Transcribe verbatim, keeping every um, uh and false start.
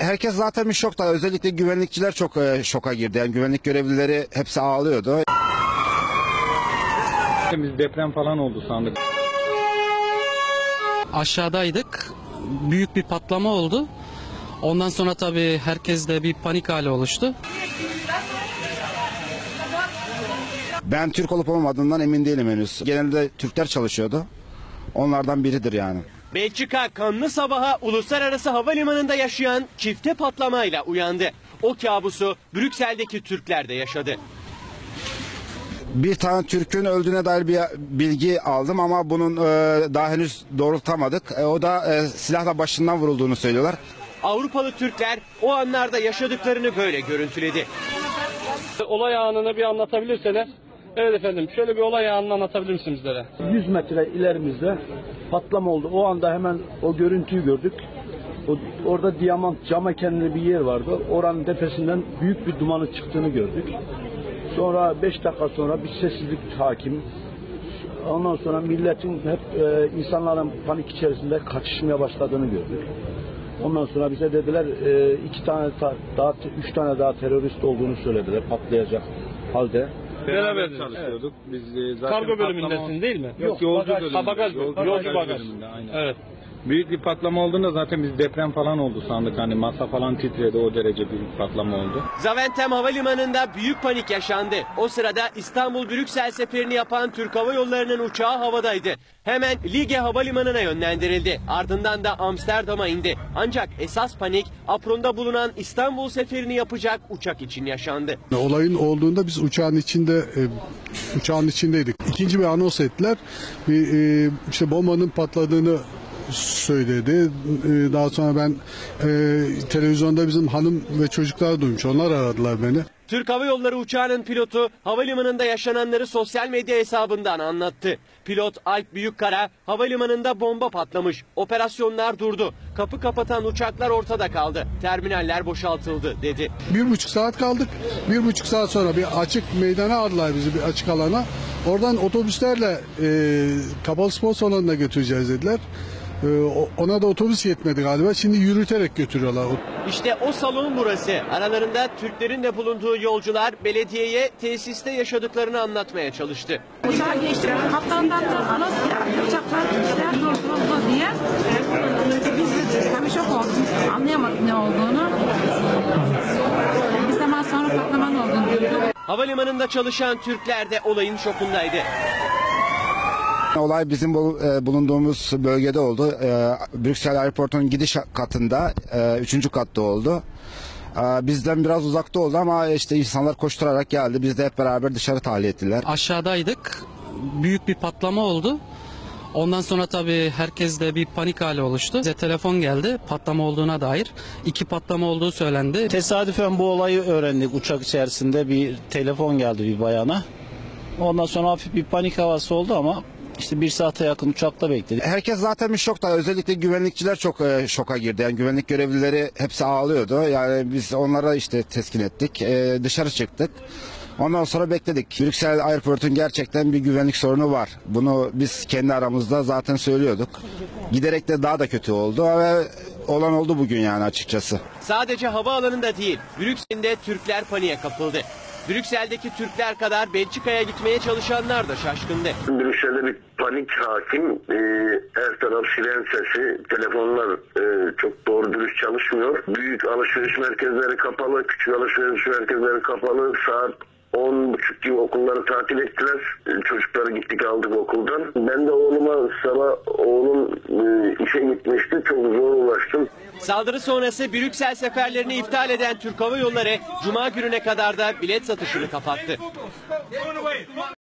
Herkes zaten bir şokta. Özellikle güvenlikçiler çok e, şoka girdi. Yani güvenlik görevlileri hepsi ağlıyordu. Biz deprem falan oldu sandık. Aşağıdaydık. Büyük bir patlama oldu. Ondan sonra tabii herkeste bir panik hali oluştu. Ben Türk olup olmadığından emin değilim henüz. Genelde Türkler çalışıyordu. Onlardan biridir yani. Belçika kanlı sabaha uluslararası havalimanında yaşayan çifte patlamayla uyandı. O kabusu Brüksel'deki Türkler de yaşadı. Bir tane Türk'ün öldüğüne dair bir bilgi aldım ama bunun e, daha henüz doğrultamadık. E, o da e, silahla başından vurulduğunu söylüyorlar. Avrupalı Türkler o anlarda yaşadıklarını böyle görüntüledi. Olay anını bir anlatabilirseniz. Evet efendim, şöyle bir olay anını anlatabilir misiniz bizlere? yüz metre ilerimizde patlama oldu. O anda hemen o görüntüyü gördük. O, orada Diamant cama kendine bir yer vardı. Oranın tepesinden büyük bir dumanın çıktığını gördük. Sonra beş dakika sonra bir sessizlik hakim. Ondan sonra milletin hep e, insanların panik içerisinde kaçışmaya başladığını gördük. Ondan sonra bize dediler e, iki tane daha, üç tane daha terörist olduğunu söylediler patlayacak halde. Beraber çalışıyorduk. Evet. Biz zaten kargo bölümündesiniz değil mi? Yok, yolcu bölümünde. Ha, bagaj, yolcu, yolcu bagaj. bölümünde, aynen. Evet. Büyük bir patlama olduğunda zaten biz deprem falan oldu sandık. Hani masa falan titredi, o derece büyük patlama oldu. Zaventem Havalimanı'nda büyük panik yaşandı. O sırada İstanbul-Brüksel seferini yapan Türk Hava Yolları'nın uçağı havadaydı. Hemen Liege Havalimanı'na yönlendirildi. Ardından da Amsterdam'a indi. Ancak esas panik Apron'da bulunan İstanbul seferini yapacak uçak için yaşandı. Olayın olduğunda biz uçağın içinde e, uçağın içindeydik. İkinci bir anons ettiler. Bir, e, işte bombanın patladığını söyledi. Daha sonra ben e, televizyonda bizim hanım ve çocuklar duymuş. Onlar aradılar beni. Türk Hava Yolları uçağının pilotu havalimanında yaşananları sosyal medya hesabından anlattı. Pilot Alp Büyükkara, havalimanında bomba patlamış. Operasyonlar durdu. Kapı kapatan uçaklar ortada kaldı. Terminaller boşaltıldı dedi. Bir buçuk saat kaldık. Bir buçuk saat sonra bir açık meydana aldılar bizi, bir açık alana. Oradan otobüslerle e, kapalı spor salonuna götüreceğiz dediler. Ona da otobüs yetmedi galiba. Şimdi yürüterek götürüyorlar. İşte o salon burası. Aralarında Türklerin de bulunduğu yolcular belediyeye tesiste yaşadıklarını anlatmaya çalıştı. Uçağa geçtik. Kaptandan da anons geldi. Uçaklar işler durduruldu diye. Biz de tabii şok olduk. Anlayamadık ne olduğunu. Bir zaman sonra patlamanın olduğunu duyduk. Havalimanında çalışan Türkler de olayın şokundaydı. Olay bizim bulunduğumuz bölgede oldu. Brüksel Airport'un gidiş katında, üçüncü katta oldu. Bizden biraz uzakta oldu ama işte insanlar koşturarak geldi. Biz de hep beraber dışarı tahliye ettiler. Aşağıdaydık. Büyük bir patlama oldu. Ondan sonra tabii herkeste bir panik hali oluştu. Bize telefon geldi patlama olduğuna dair. İki patlama olduğu söylendi. Tesadüfen bu olayı öğrendik. Uçak içerisinde bir telefon geldi bir bayana. Ondan sonra hafif bir panik havası oldu ama İşte bir saate yakın uçakta bekledik. Herkes zaten bir şokta. Özellikle güvenlikçiler çok e, şoka girdi. Yani güvenlik görevlileri hepsi ağlıyordu. Yani biz onlara işte teskin ettik. E, dışarı çıktık. Ondan sonra bekledik. Brüksel Airport'un gerçekten bir güvenlik sorunu var. Bunu biz kendi aramızda zaten söylüyorduk. Giderek de daha da kötü oldu ve olan oldu bugün yani açıkçası. Sadece havaalanında değil, Brüksel'de Türkler paniğe kapıldı. Brüksel'deki Türkler kadar Belçika'ya gitmeye çalışanlar da şaşkındı. Brüksel'de bir panik hakim. Ee, her taraf siren sesi. Telefonlar e, çok doğru dürüst çalışmıyor. Büyük alışveriş merkezleri kapalı. Küçük alışveriş merkezleri kapalı. Saat on buçuk gibi okulları tatil ettiler. Çocukları gittik aldık okuldan. Ben de oğluma sabah oğlum e, işe gitmişti. Çok zor ulaştım. Saldırı sonrası Brüksel seferlerini iptal eden Türk Hava Yolları Cuma gününe kadar da bilet satışını kapattı.